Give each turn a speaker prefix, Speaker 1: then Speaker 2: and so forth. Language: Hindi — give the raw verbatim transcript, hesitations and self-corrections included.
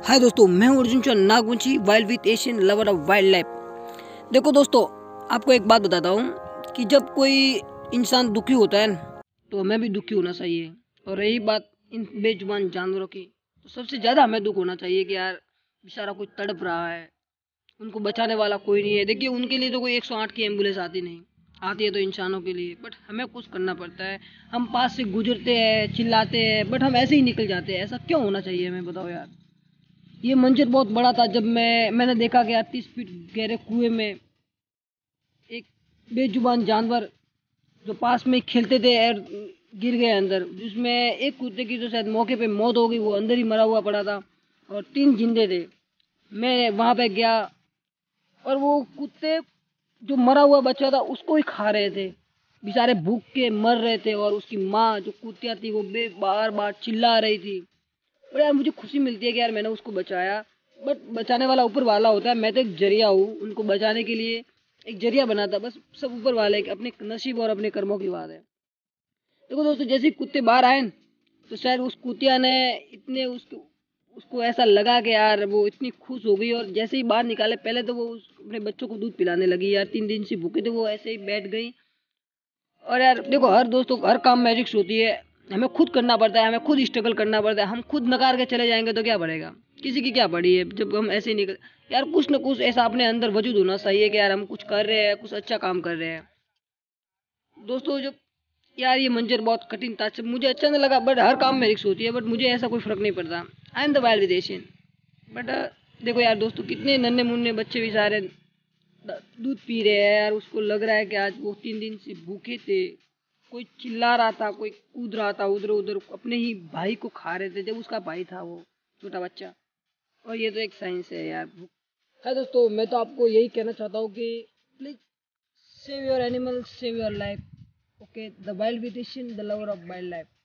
Speaker 1: हाय दोस्तों, मैं हूं Arjun Chauhan Nagvanshi, wild with Asian lover of wildlife. देखो दोस्तों, आपको एक बात बताता हूं कि जब कोई इंसान दुखी होता है तो हमें भी दुखी होना चाहिए। और रही बात इन बेजुबान जानवरों की, तो सबसे ज़्यादा हमें दुख होना चाहिए कि यार बेचारा कोई तड़प रहा है, उनको बचाने वाला कोई नहीं है। देखिए, उनके लिए तो कोई एक सौ आठ की एम्बुलेंस आती नहीं, आती है तो इंसानों के लिए, बट हमें कुछ करना पड़ता है। हम पास से गुजरते हैं, चिल्लाते हैं, बट हम ऐसे ही निकल जाते हैं। ऐसा क्यों होना चाहिए हमें बताओ यार। ये मंजर बहुत बड़ा था जब मैं मैंने देखा कि तीस फीट गहरे कुएं में एक बेजुबान जानवर जो पास में खेलते थे और गिर गए अंदर, जिसमें एक कुत्ते की तो शायद मौके पे मौत हो गई, वो अंदर ही मरा हुआ पड़ा था और तीन जिंदे थे। मैं वहां पे गया और वो कुत्ते जो मरा हुआ बच्चा था उसको ही खा रहे थे। बेचारे भूख के मर रहे थे और उसकी माँ जो कुतिया थी वो बे बार बार चिल्ला रही थी। और यार मुझे खुशी मिलती है कि यार मैंने उसको बचाया। बट बचाने वाला ऊपर वाला होता है, मैं तो एक जरिया हूँ उनको बचाने के लिए, एक जरिया बना था बस। सब ऊपर वाले के अपने नसीब और अपने कर्मों की बात है। देखो दोस्तों, जैसे ही कुत्ते बाहर आए न, तो शायद उस कुतिया ने इतने उसको उसको ऐसा लगा कि यार वो इतनी खुश हो गई, और जैसे ही बाहर निकाले पहले तो वो उस अपने बच्चों को दूध पिलाने लगी। यार तीन दिन से भूखे थे वो, ऐसे ही बैठ गई। और यार देखो, हर दोस्तों हर काम में रिस्क होती है। हमें खुद करना पड़ता है, हमें खुद स्ट्रगल करना पड़ता है। हम खुद नकार के चले जाएंगे तो क्या बढ़ेगा, किसी की क्या पड़ी है जब हम ऐसे ही निकल। यार कुछ ना कुछ ऐसा अपने अंदर वजूद होना चाहिए कि यार हम कुछ कर रहे हैं, कुछ अच्छा काम कर रहे हैं। दोस्तों जब यार ये मंजर बहुत कठिन था, जब मुझे अच्छा नहीं लगा, बट हर काम में रिस्क होती है, बट मुझे ऐसा कोई फर्क नहीं पड़ता। I am the wild with Asian. But देखो यार दोस्तों, कितने नन्हे मुन्ने बच्चे भी सारे दूध पी रहे हैं यार। उसको लग रहा है कि आज वो तीन दिन से भूखे थे। कोई चिल्ला रहा था, कोई कूद रहा था उधर उधर, अपने ही भाई को खा रहे थे जब उसका भाई था वो छोटा बच्चा। और ये तो एक साइंस है यार। है दोस्तों, मैं तो आपको यही कहना चाहता हूँ कि please save your animal, save your life. Okay, the wild with Asian, the lover of wild life.